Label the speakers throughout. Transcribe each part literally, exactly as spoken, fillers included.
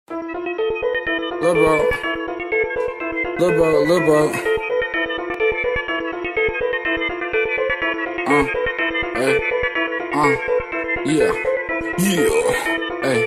Speaker 1: Lil' bro, Lil' bro, Lil' bro. Uh, hey, uh, yeah, yeah, hey.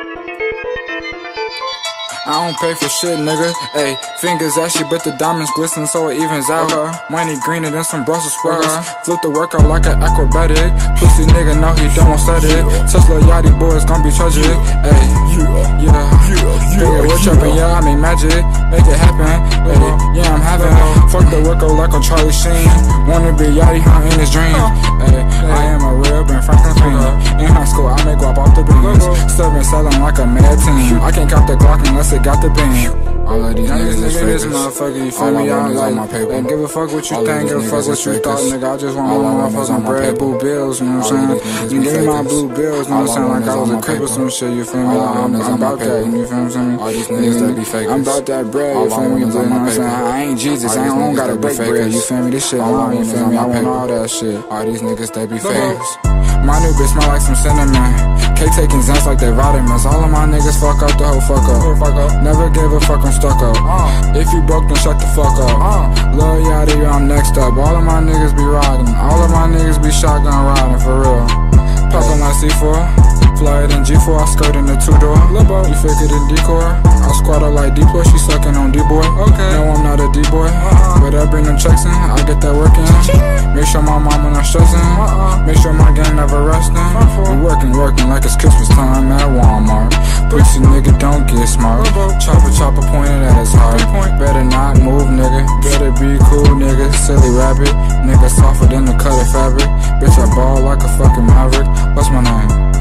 Speaker 1: I don't pay for shit, nigga. Ayy, fingers ashy, but the diamonds glisten, so it evens out. Okay. Money greener than some Brussels sprouts. Okay. Flip the workout like an acrobatic. Pussy nigga know he don't want static. Tesla Yachty boys gon' be tragic. Ayy, yeah, yeah. Figure we're trapping, yeah, I make magic. Make it happen. Ayy, yeah, I'm having. Fuck the workout like on Charlie Sheen. Wanna be Yachty, huh, in his dream. Ayy, I am a real Ben Franklin fiend. In high school, I make guap off the beans. Still been selling like a mad team. I can't count the Glock unless it got the beam. All of these niggas is fakers. Motherfucker, you feel me? I like my paper. Ain't give a fuck what you all think, give a fuck what you thought, nigga. I just want all my motherfucking bread, blue bills, you know what I'm saying? You give me my blue bills, you know what I'm saying? Like I was a crip or some shit, you feel me? I'm, I'm about that, you feel what I'm saying? All these niggas that be fakers. I'm about that bread, you feel me? You know what I'm saying? I ain't Jesus, I don't gotta break bread, you feel me? This shit long, you feel me? I want all that shit. All these niggas that be fakers. My new bitch smell like some cinnamon. K taking Zans like they vitamins. All of my niggas fuck up the whole fuck up. Fuck up. Never gave a fuck, I'm stuck up. Uh. If you broke, then shut the fuck up. Uh. Lil Yachty, I'm next up. All of my niggas be riding. All of my niggas be shotgun riding for real. Poppin' like C four. Fly it in G four, I skirt in the two-door. You fake it in decor. I squat up like D-boy, she sucking on D-boy. Okay. No, I'm not a D-boy. Uh-uh. But I bring them checks in, I get that work in. Make sure my mama not stressing. Uh-uh. Make sure my gang never resting. We working, working like it's Christmas time at Walmart. Pussy nigga, don't get smart. Chopper, chopper pointed at his heart. Better not move, nigga. Better be cool, nigga. Silly rabbit. Nigga softer than the cutted fabric. Bitch, I ball like a fucking maverick. What's my name?